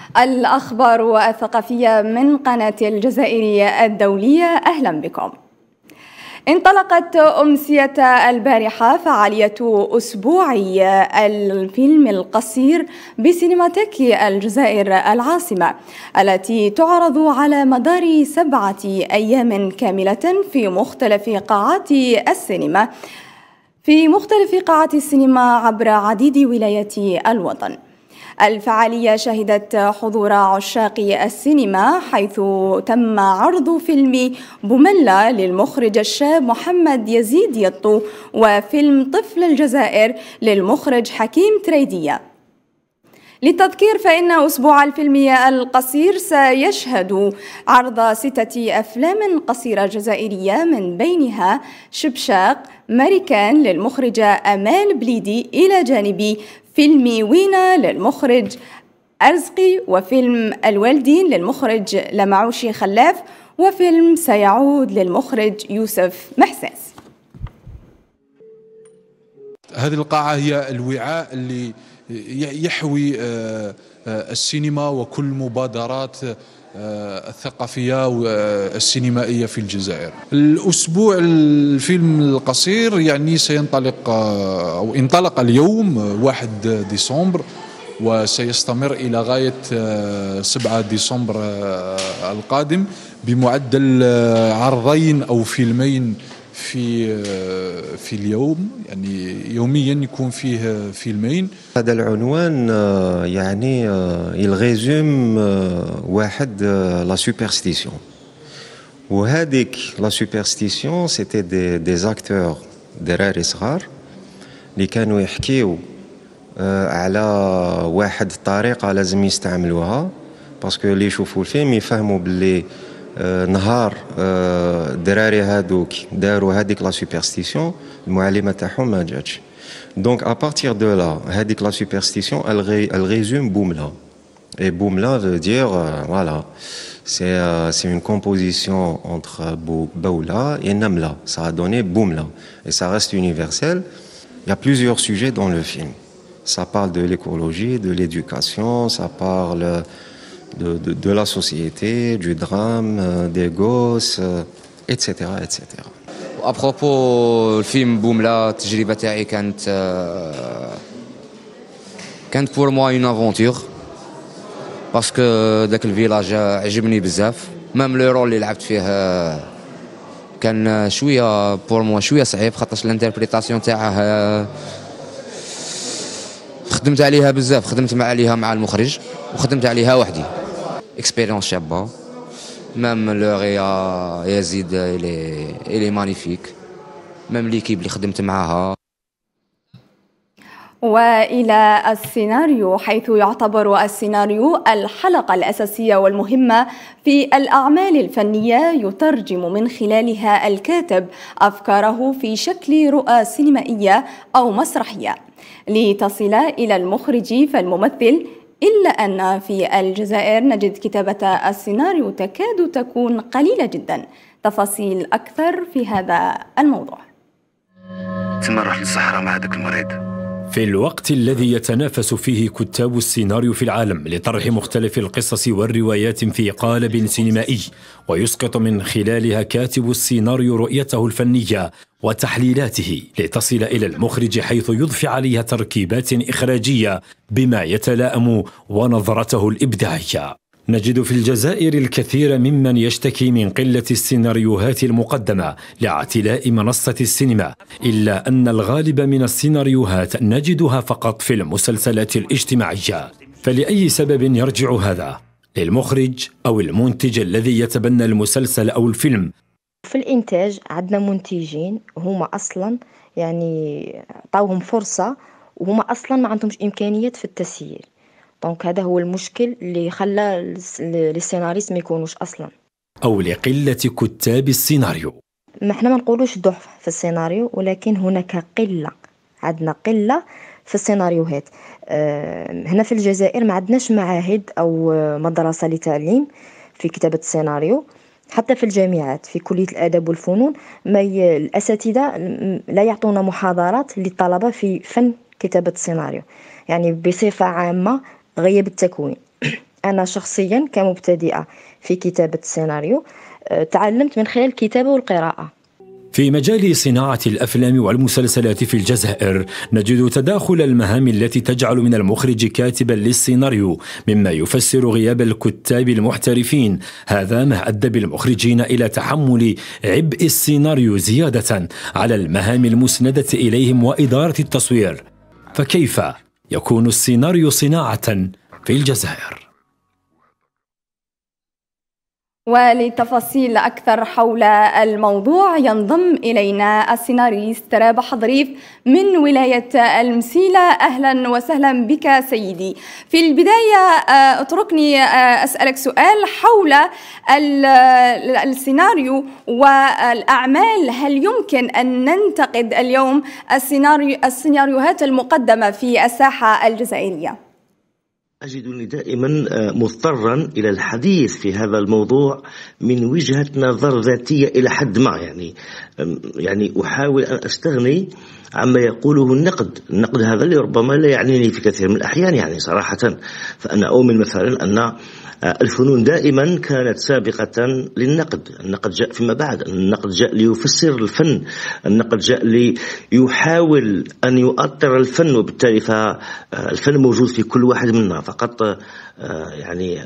الأخبار الثقافية من قناة الجزائرية الدولية، أهلا بكم. انطلقت أمسية البارحة فعالية أسبوعي الفيلم القصير بسينماتيك الجزائر العاصمة، التي تعرض على مدار 7 أيام كاملة في مختلف قاعات السينما عبر عديد ولايات الوطن. الفعالية شهدت حضور عشاق السينما، حيث تم عرض فيلم بوملا للمخرج الشاب محمد يزيد يطو، وفيلم طفل الجزائر للمخرج حكيم تريدية. للتذكير فإن أسبوع الفيلم القصير سيشهد عرض 6 أفلام قصيرة جزائرية، من بينها شبشاق ماريكان للمخرجة أمال بليدي، إلى جانب فيلم وينا للمخرج أرزقي، وفيلم الوالدين للمخرج لمعوشي خلاف، وفيلم سيعود للمخرج يوسف محساس. هذه القاعة هي الوعاء اللي يحوي السينما وكل مبادرات الثقافية والسينمائية في الجزائر. الأسبوع الفيلم القصير يعني سينطلق أو انطلق اليوم 1 ديسمبر، وسيستمر إلى غاية 7 ديسمبر القادم، بمعدل عرضين أو فيلمين في اليوم، يعني يوميا يكون فيه فيلمين. هذا العنوان يعني يلغيزوم واحد لا سوبرستيسيون، وهذيك لا سوبرستيسيون سيتي دي زاكتور دراري صغار اللي كانوا يحكيو على واحد الطريقة لازم يستعملوها، باسكو اللي يشوفوا الفيلم يفهموا باللي نهار الدراري هادوك داروا هذيك لا سوبرستيسيون المعلمه تاعهم ما جاتش. دونك ا بارتير دو لا هذيك لا سوبرستيسيون elle résume Boumla, et Boumla veut dire voilà, c'est une composition entre Boula et Namla, ça a donné Boumla et ça reste universel. Il y a plusieurs sujets dans le film, ça parle de l'écologie, de l'éducation, ça parle de la société, du drame, des gosses, etc. etc. À propos du film Boumla, التجربة تاعي كانت pour moi une aventure, parce que ذاك الفيلاج عجبني بزاف. مام لو رول اللي لعبت فيه كان شوية pour moi شوية صعيب، خاطرش الانتربريتاسيون تاعه خدمت عليها بزاف، خدمت عليها مع المخرج وخدمت عليها وحدي. اكسبيريونس شابه، مام لو غيا يزيد إلي مانيفيك، مام ليكيب اللي خدمت معاها. وإلى السيناريو، حيث يعتبر السيناريو الحلقة الأساسية والمهمة في الأعمال الفنية، يترجم من خلالها الكاتب أفكاره في شكل رؤى سينمائية أو مسرحية لتصل إلى المخرج فالممثل. إلا أن في الجزائر نجد كتابة السيناريو تكاد تكون قليلة جدا. تفاصيل أكثر في هذا الموضوع. ثم نروح للصحراء مع هذاك المريض. في الوقت الذي يتنافس فيه كتاب السيناريو في العالم لطرح مختلف القصص والروايات في قالب سينمائي، ويسقط من خلالها كاتب السيناريو رؤيته الفنية وتحليلاته لتصل إلى المخرج، حيث يضفي عليها تركيبات إخراجية بما يتلائم ونظرته الإبداعية. نجد في الجزائر الكثير ممن يشتكي من قلة السيناريوهات المقدمة لاعتلاء منصة السينما، إلا أن الغالب من السيناريوهات نجدها فقط في المسلسلات الاجتماعية. فلأي سبب يرجع هذا؟ للمخرج أو المنتج الذي يتبنى المسلسل أو الفيلم؟ في الإنتاج عندنا منتجين هما أصلا يعني عطاوهم فرصة، وهما أصلا ما عندهمش إمكانيات في التسيير. دونك هذا هو المشكل اللي خلى السيناريست ما يكونوش أصلا، أو لقلة كتاب السيناريو. ما احنا ما نقولوش ضعف في السيناريو، ولكن هناك قلة، عندنا قلة في السيناريوهات. هنا في الجزائر ما عندناش معاهد أو مدرسة لتعليم في كتابة السيناريو. حتى في الجامعات في كلية الآداب والفنون الأساتذة لا يعطونا محاضرات للطلبة في فن كتابة السيناريو، يعني بصفة عامة غياب التكوين. أنا شخصيا كمبتدئة في كتابة السيناريو تعلمت من خلال الكتابة والقراءة. في مجال صناعة الأفلام والمسلسلات في الجزائر نجد تداخل المهام التي تجعل من المخرج كاتبا للسيناريو، مما يفسر غياب الكتاب المحترفين. هذا ما أدى بالمخرجين إلى تحمل عبء السيناريو زيادة على المهام المسندة إليهم وإدارة التصوير. فكيف يكون السيناريو صناعة في الجزائر؟ ولتفاصيل أكثر حول الموضوع ينضم إلينا السيناريست رابح ظريف من ولاية المسيلة. أهلا وسهلا بك سيدي. في البداية اتركني أسألك سؤال حول السيناريو والأعمال. هل يمكن أن ننتقد اليوم السيناريوهات المقدمة في الساحة الجزائرية؟ أجدني دائما مضطرا إلى الحديث في هذا الموضوع من وجهة نظر ذاتية إلى حد ما، يعني أحاول أن أستغني عما يقوله النقد هذا اللي ربما لا يعنيني في كثير من الأحيان، يعني صراحة. فأنا أؤمن مثلا أن الفنون دائما كانت سابقة للنقد. النقد جاء فيما بعد، النقد جاء ليفسر الفن، النقد جاء ليحاول أن يؤطر الفن، وبالتالي فالفن موجود في كل واحد منا، فقط يعني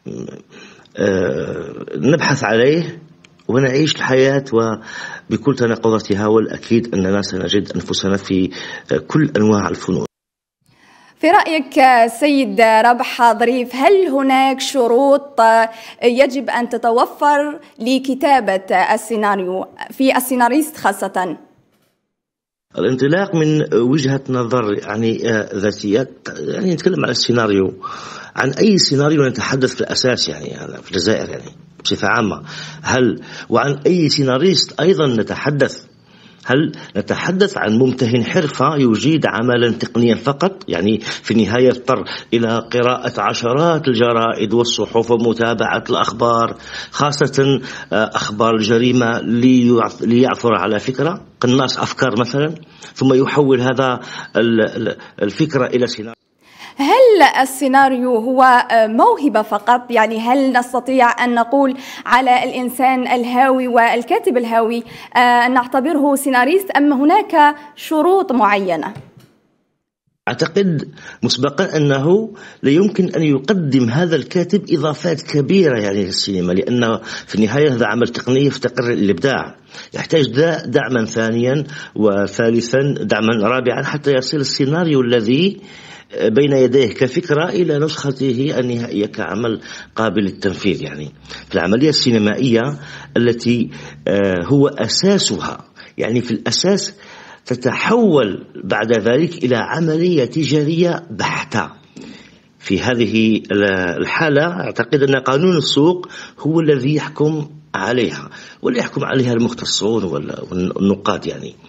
نبحث عليه ونعيش الحياة وبكل تناقضاتها، والأكيد أننا سنجد أنفسنا في كل أنواع الفنون. في رأيك سيد رابح ظريف، هل هناك شروط يجب أن تتوفر لكتابة السيناريو في السيناريست خاصة؟ الانطلاق من وجهة نظر يعني ذاتية، يعني نتكلم عن السيناريو، عن أي سيناريو نتحدث في الأساس يعني في الجزائر يعني بصفة عامة، وعن أي سيناريست أيضا نتحدث. هل نتحدث عن ممتهن حرفة يجيد عملا تقنيا فقط، يعني في النهاية يضطر إلى قراءة عشرات الجرائد والصحف ومتابعة الأخبار، خاصة أخبار الجريمة، ليعثر على فكرة قناص أفكار مثلا، ثم يحول هذا الفكرة إلى سيناريو؟ هل السيناريو هو موهبة فقط؟ يعني هل نستطيع أن نقول على الإنسان الهاوي والكاتب الهاوي أن نعتبره سيناريست، أم هناك شروط معينة؟ أعتقد مسبقا أنه لا يمكن أن يقدم هذا الكاتب إضافات كبيرة يعني للسينما، لأنه في النهاية هذا عمل تقني يفتقر الإبداع، يحتاج دعما ثانيا وثالثا دعما رابعا حتى يصل السيناريو الذي بين يديه كفكرة إلى نسخته النهائية كعمل قابل للتنفيذ. يعني في العملية السينمائية التي هو أساسها، يعني في الأساس تتحول بعد ذلك إلى عملية تجارية بحتة. في هذه الحالة أعتقد أن قانون السوق هو الذي يحكم عليها، ولا يحكم عليها المختصون والنقاد.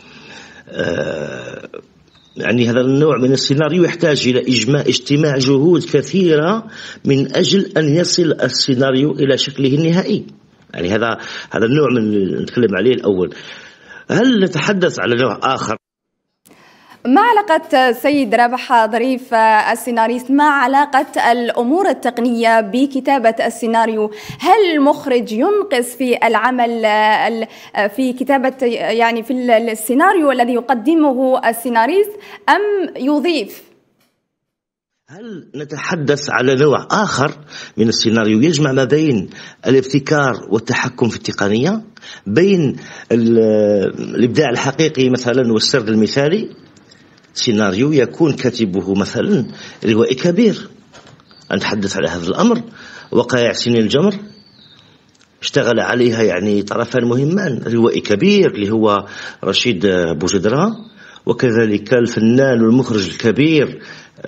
يعني هذا النوع من السيناريو يحتاج إلى اجتماع جهود كثيرة من أجل أن يصل السيناريو إلى شكله النهائي. يعني هذا النوع من اللي نتكلم عليه الأول. هل نتحدث على نوع آخر؟ ما علاقة سيد رابح ظريف السيناريست مع علاقة الأمور التقنية بكتابة السيناريو؟ هل المخرج ينقص في العمل في كتابة يعني في السيناريو الذي يقدمه السيناريست أم يضيف؟ هل نتحدث على نوع آخر من السيناريو يجمع ما بين الابتكار والتحكم في التقنية، بين الإبداع الحقيقي مثلا والسرد المثالي؟ سيناريو يكون كاتبه مثلا روائي كبير، نتحدث على هذا الأمر. وقائع سنين الجمر اشتغل عليها يعني طرفان مهمان، روائي كبير اللي هو رشيد بوجدرة، وكذلك الفنان والمخرج الكبير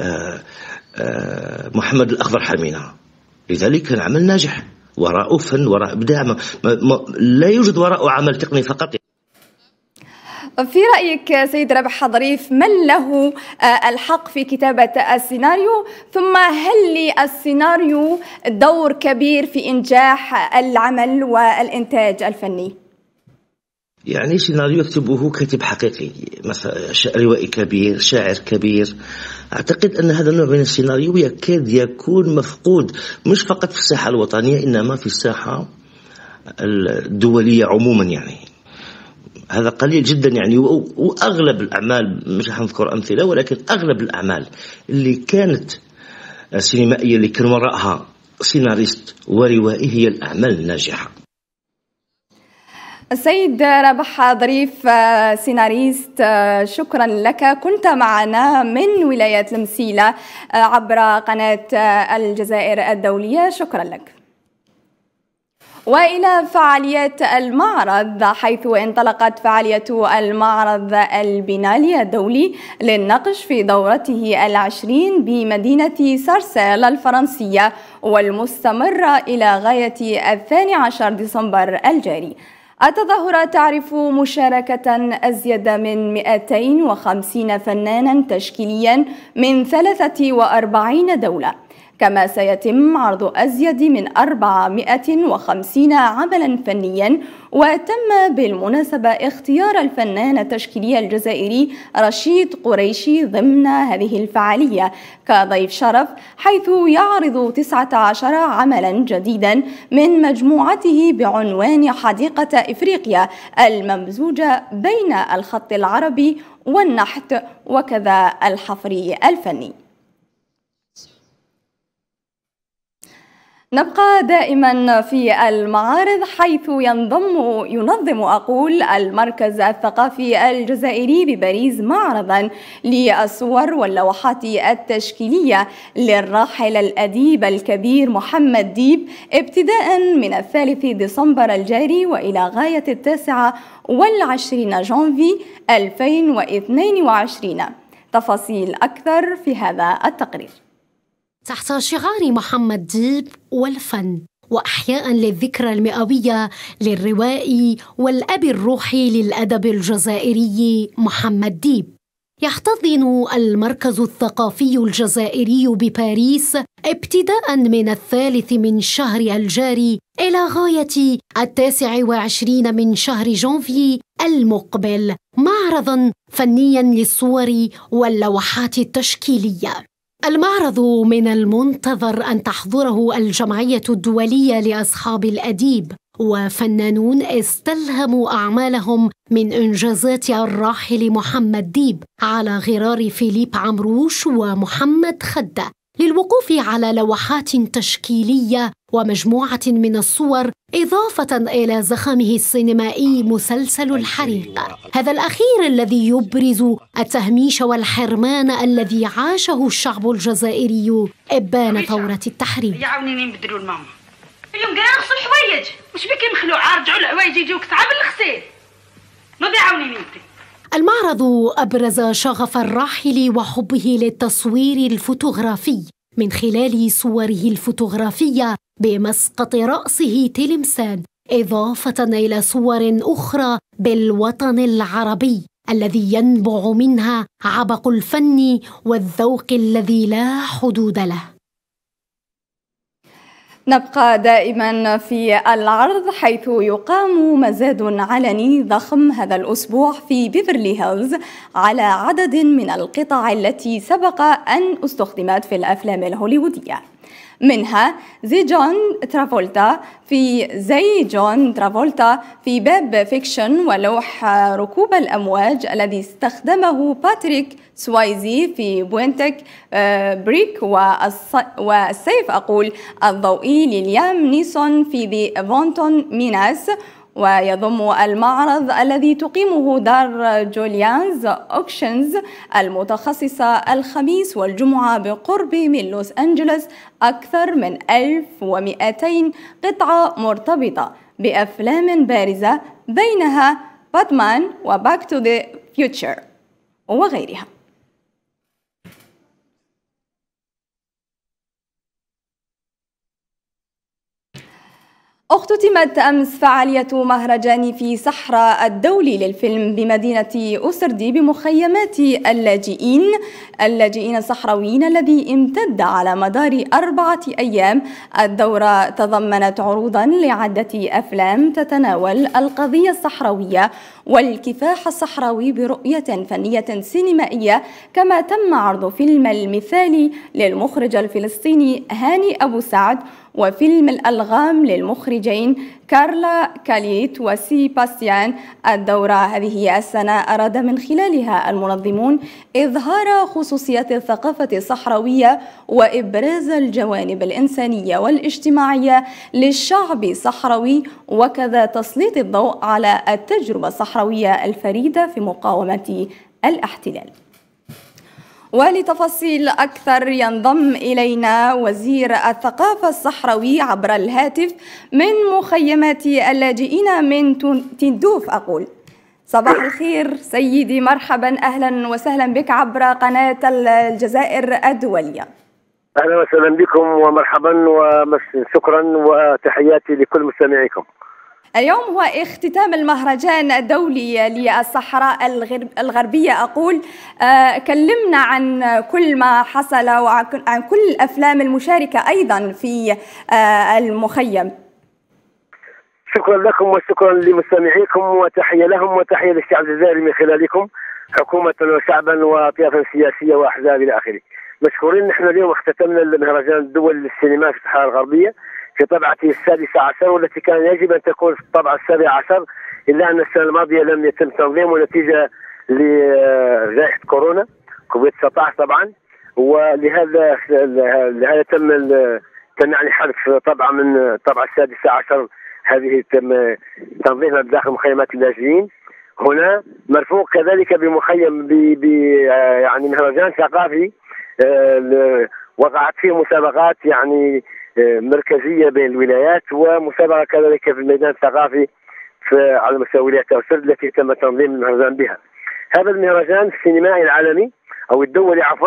محمد الأخضر حمينة. لذلك كان عمل ناجح، وراءه فن، وراء إبداع، لا يوجد وراءه عمل تقني فقط. في رأيك سيد رابح ظريف، من له الحق في كتابة السيناريو؟ ثم هل للسيناريو دور كبير في إنجاح العمل والإنتاج الفني؟ يعني سيناريو يكتبه كاتب حقيقي، مثلا روائي كبير، شاعر كبير، أعتقد أن هذا النوع من السيناريو يكاد يكون مفقود مش فقط في الساحة الوطنية إنما في الساحة الدولية عموما. يعني هذا قليل جدا يعني. وأغلب الأعمال، مش هنذكر أمثلة، ولكن أغلب الأعمال اللي كانت سينمائية اللي كان وراءها سيناريست وروائي هي الأعمال الناجحة. السيد رابح ظريف، سيناريست، شكرا لك. كنت معنا من ولاية المسيلة عبر قناة الجزائر الدولية، شكرا لك. وإلى فعاليات المعرض، حيث انطلقت فعالية المعرض البينالي الدولي للنقش في دورته 20 بمدينة سارسيل الفرنسية، والمستمرة إلى غاية 12 ديسمبر الجاري. التظاهرة تعرف مشاركة أزيد من 250 فنانا تشكيليا من 43 دولة، كما سيتم عرض أزيد من 450 عملا فنيا. وتم بالمناسبة اختيار الفنان التشكيلي الجزائري رشيد قريشي ضمن هذه الفعالية كضيف شرف، حيث يعرض 19 عملا جديدا من مجموعته بعنوان حديقة إفريقيا الممزوجة بين الخط العربي والنحت وكذا الحفر الفني. نبقى دائما في المعارض، حيث ينظم المركز الثقافي الجزائري بباريس معرضا للصور واللوحات التشكيلية للراحل الأديب الكبير محمد ديب، ابتداء من 3 ديسمبر الجاري وإلى غاية 29 جانفي 2022. تفاصيل أكثر في هذا التقرير. تحت شعار محمد ديب والفن، وأحياء للذكرى المئوية للروائي والأب الروحي للأدب الجزائري محمد ديب، يحتضن المركز الثقافي الجزائري بباريس ابتداء من 3 من شهر الجاري إلى غاية 29 من شهر جانفي المقبل معرضاً فنياً للصور واللوحات التشكيلية. المعرض من المنتظر أن تحضره الجمعية الدولية لأصحاب الأديب، وفنانون استلهموا أعمالهم من إنجازات الراحل محمد ديب على غرار فيليب عمروش ومحمد خدة، للوقوف على لوحات تشكيلية ومجموعة من الصور، إضافة إلى زخمه السينمائي مسلسل الحريق، هذا الأخير الذي يبرز التهميش والحرمان الذي عاشه الشعب الجزائري إبان ثورة التحرير. يعاونيني نبدلوا الماما اليوم قاعد نغسل الحوايج، مش بكي مخلوعه، رجعوا الحوايج يجيوك صعب الغسيل، ما يعاونيني نبدل. المعرض أبرز شغف الراحل وحبه للتصوير الفوتوغرافي من خلال صوره الفوتوغرافية بمسقط رأسه تلمسان، إضافة إلى صور أخرى بالوطن العربي الذي ينبع منها عبق الفن والذوق الذي لا حدود له. نبقى دائما في العرض، حيث يقام مزاد علني ضخم هذا الأسبوع في بيفرلي هيلز على عدد من القطع التي سبق أن استخدمت في الأفلام الهوليوودية، منها زي جون ترافولتا في باب فيكشن، ولوح ركوب الأمواج الذي استخدمه باتريك سوايزي في بوينتك بريك، والسيف الضوئي لليام نيسون في ذا فونتون ميناس. ويضم المعرض الذي تقيمه دار جوليانز أوكشنز المتخصصة الخميس والجمعة بقرب من لوس أنجلوس أكثر من 1200 قطعة مرتبطة بأفلام بارزة، بينها باتمان وباك تو ذا فيوتشر وغيرها. اختتمت أمس فعالية مهرجان في صحراء الدولي للفيلم بمدينة أسردي بمخيمات اللاجئين الصحراويين، الذي امتد على مدار 4 أيام. الدورة تضمنت عروضا لعدة أفلام تتناول القضية الصحراوية والكفاح الصحراوي برؤية فنية سينمائية، كما تم عرض فيلم المثالي للمخرج الفلسطيني هاني أبو سعد وفيلم الألغام للمخرجين كارلا كاليت وسيباستيان. الدورة هذه السنة أراد من خلالها المنظمون إظهار خصوصيات الثقافة الصحراوية وإبراز الجوانب الإنسانية والاجتماعية للشعب الصحراوي، وكذا تسليط الضوء على التجربة الصحراوية الفريدة في مقاومة الاحتلال. ولتفاصيل أكثر ينضم إلينا وزير الثقافة الصحراوي عبر الهاتف من مخيمات اللاجئين من تندوف. أقول صباح الخير سيدي، مرحبا، أهلا وسهلا بك عبر قناة الجزائر الدولية. أهلا وسهلا بكم ومرحبا وشكرا وتحياتي لكل مستمعيكم. اليوم هو اختتام المهرجان الدولي للصحراء الغربية. أقول كلمنا عن كل ما حصل وعن كل الأفلام المشاركة أيضا في المخيم. شكرا لكم وشكرا لمستمعيكم وتحية لهم وتحية للشعب الجزائري من خلالكم، حكومة وشعبا وطيافا سياسية وأحزاب إلى آخره. مشكورين. نحن اليوم اختتمنا المهرجان الدولي للسينما في الصحراء الغربية في طبعته 16 والتي كان يجب أن تكون في الطبعة 17، إلا أن السنة الماضية لم يتم تنظيمه نتيجة لجائحة كورونا كوفيد 19 طبعا، ولهذا تم يعني حذف طبعة من طبعة 16 هذه تم تنظيمها بداخل مخيمات اللاجئين. هنا مرفوق كذلك بمخيم يعني مهرجان ثقافي وقعت فيه مسابقات يعني مركزية بين الولايات، ومسابقة كذلك في الميدان الثقافي على مستوى ولاية أوسرد التي تم تنظيم المهرجان بها. هذا المهرجان السينمائي العالمي أو الدولي عفوا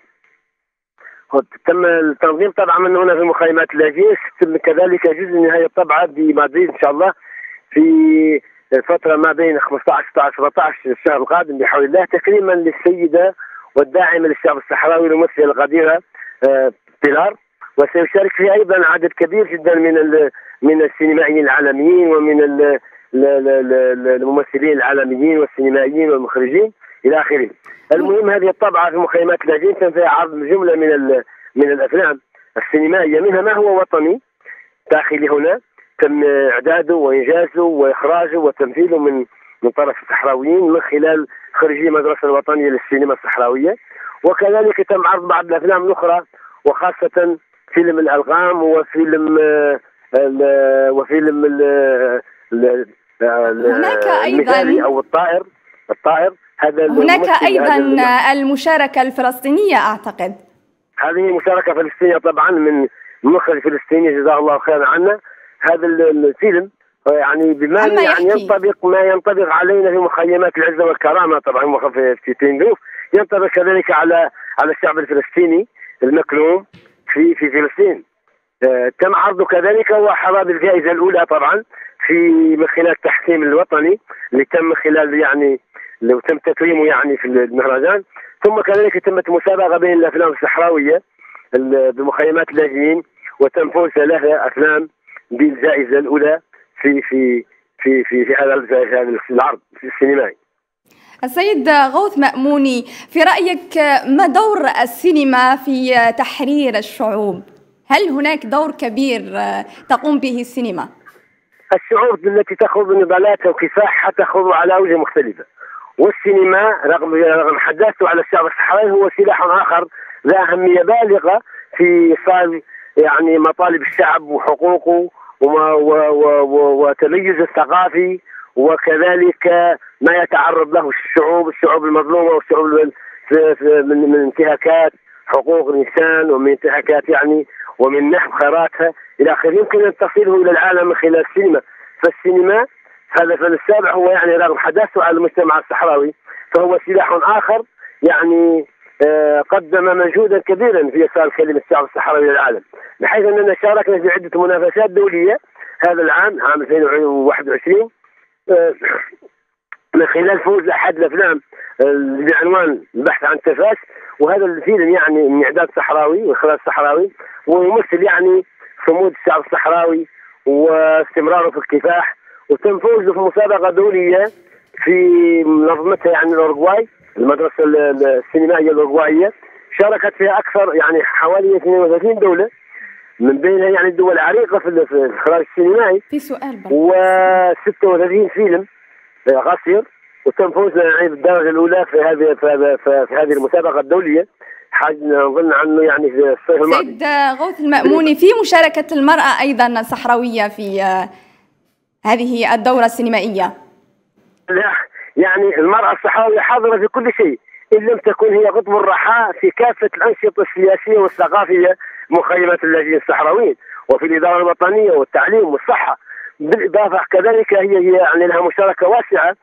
تم التنظيم طبعا من هنا في مخيمات اللاجئين، كذلك جزء من هذه الطبعة بمدريد إن شاء الله في الفترة ما بين 15 16 17 الشهر القادم بحول الله، تكريما للسيدة والداعمة للشعب الصحراوي الممثلة القديرة بيلار، وسيشارك فيها أيضا عدد كبير جدا من السينمائيين العالميين ومن الممثلين العالميين والسينمائيين والمخرجين إلى آخره. المهم هذه الطبعة في مخيمات اللاجئين تم فيها عرض جملة من الأفلام السينمائية، منها ما هو وطني داخلي هنا تم إعداده وإنجازه وإخراجه وتمثيله من طرف الصحراويين من خلال خريجي المدرسة الوطنية للسينما الصحراوية، وكذلك تم عرض بعض الأفلام الأخرى وخاصة فيلم الألغام وفيلم هناك أيضا أو الطائر هذا. هناك أيضا المشاركة الفلسطينية أعتقد. هذه مشاركة فلسطينية طبعا من مخرج فلسطيني جزاه الله خيرا عنا. هذا الفيلم يعني بما يعني ينطبق علينا في مخيمات العزة والكرامة طبعا في تندوف، ينطبق كذلك على الشعب الفلسطيني المكلوم في فلسطين. تم عرضه كذلك وحظى بالجائزة الأولى طبعا من خلال التحكيم الوطني اللي تم من خلال يعني لو تم تكريمه يعني في المهرجان. ثم كذلك تمت مسابقة بين الأفلام الصحراوية بمخيمات اللاجئين وتم فوز 3 أفلام بالجائزة الأولى في هذا العرض السينمائي. السيد غوث مأموني، في رأيك ما دور السينما في تحرير الشعوب؟ هل هناك دور كبير تقوم به السينما؟ الشعوب التي تخوض نضالاتها وكفاحها تخوض على أوجه مختلفة، والسينما رغم حداثته على الشعب الصحراوي هو سلاح آخر ذا أهمية بالغة في إيصال يعني مطالب الشعب وحقوقه وتميزه الثقافي، وكذلك ما يتعرض له الشعوب المظلومة والشعوب من انتهاكات حقوق الإنسان ومن انتهاكات يعني ومن نحو خيراتها إلى آخره، يمكن أن تصله إلى العالم من خلال السينما. فالسينما هذا الفن السابع هو يعني رغم حداثته على المجتمع الصحراوي فهو سلاح آخر يعني قدم مجهودا كبيرا في إيصال كلمة الشعب الصحراوي للعالم، بحيث أننا شاركنا في عدة منافسات دولية هذا العام 2021 من خلال فوز أحد الأفلام بعنوان البحث عن تفاس، وهذا الفيلم يعني من إعداد صحراوي وإخراج صحراوي ويمثل يعني صمود الشعب الصحراوي واستمراره في الكفاح، وتم فوزه في مسابقة دولية في منظمتها يعني الأوروغواي، المدرسة السينمائية الأوروغواية، شاركت فيها أكثر يعني حوالي 32 دولة، من بينها يعني الدول العريقة في الإخراج السينمائي. في سؤال و36 فيلم قصير، وتم فوزنا يعني بالدرجة الأولى في هذه المسابقة الدولية، حاجة نظن عنه يعني في الصيف الماضي. سيد غوث المأموني، في مشاركة المرأة أيضا الصحراوية في هذه الدورة السينمائية؟ لا، يعني المرأة الصحراوية حاضرة في كل شيء، إن لم تكن هي قطب الرحاء في كافة الأنشطة السياسية والثقافية مخيمات اللاجئين الصحراويين، وفي الإدارة الوطنية والتعليم والصحة. بالإضافة كذلك هي يعني لها مشاركة واسعة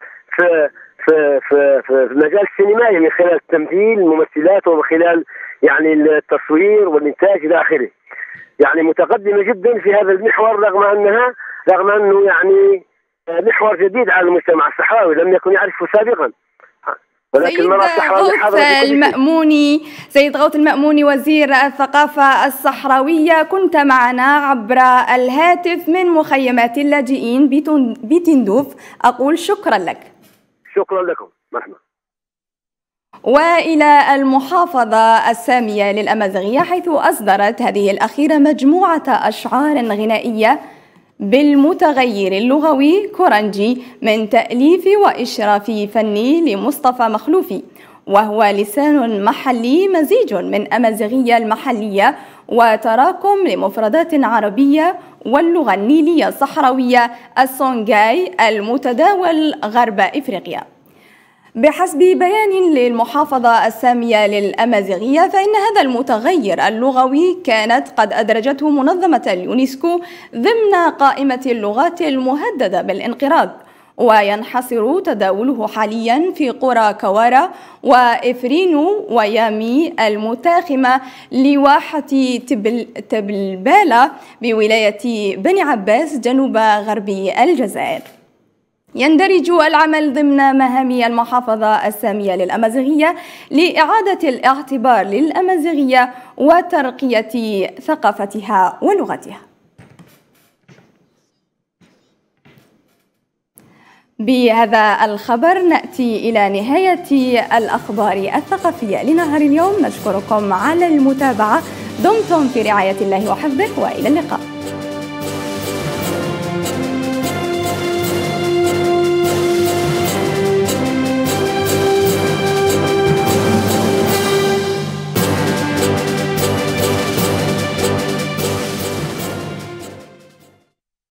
في المجال السينمائي، من خلال التمثيل الممثلات، ومن خلال يعني التصوير والإنتاج إلى آخره. يعني متقدمة جدا في هذا المحور، رغم أنه يعني محور جديد على المجتمع الصحراوي لم يكن يعرفه سابقا. سيد غوث المأموني وزير الثقافة الصحراوية، كنت معنا عبر الهاتف من مخيمات اللاجئين بتندوف. أقول شكرا لك. شكرا لكم. مرحبا. وإلى المحافظة السامية للأمازيغية، حيث أصدرت هذه الأخيرة مجموعة أشعار غنائية بالمتغير اللغوي كورنجي من تأليف وإشراف فني لمصطفى مخلوفي، وهو لسان محلي مزيج من أمازيغية المحلية وتراكم لمفردات عربية واللغة النيلية الصحراوية السونغاي المتداول غرب إفريقيا. بحسب بيان للمحافظة السامية للأمازيغية، فإن هذا المتغير اللغوي كانت قد أدرجته منظمة اليونسكو ضمن قائمة اللغات المهددة بالانقراض، وينحصر تداوله حاليا في قرى كوارا وإفرينو ويامي المتاخمة لواحة تبلبالة بولاية بني عباس جنوب غربي الجزائر. يندرج العمل ضمن مهام المحافظة السامية للأمازيغية لإعادة الاعتبار للأمازيغية وترقية ثقافتها ولغتها. بهذا الخبر نأتي إلى نهاية الأخبار الثقافية لنهار اليوم. نشكركم على المتابعة، دمتم في رعاية الله وحفظه، وإلى اللقاء.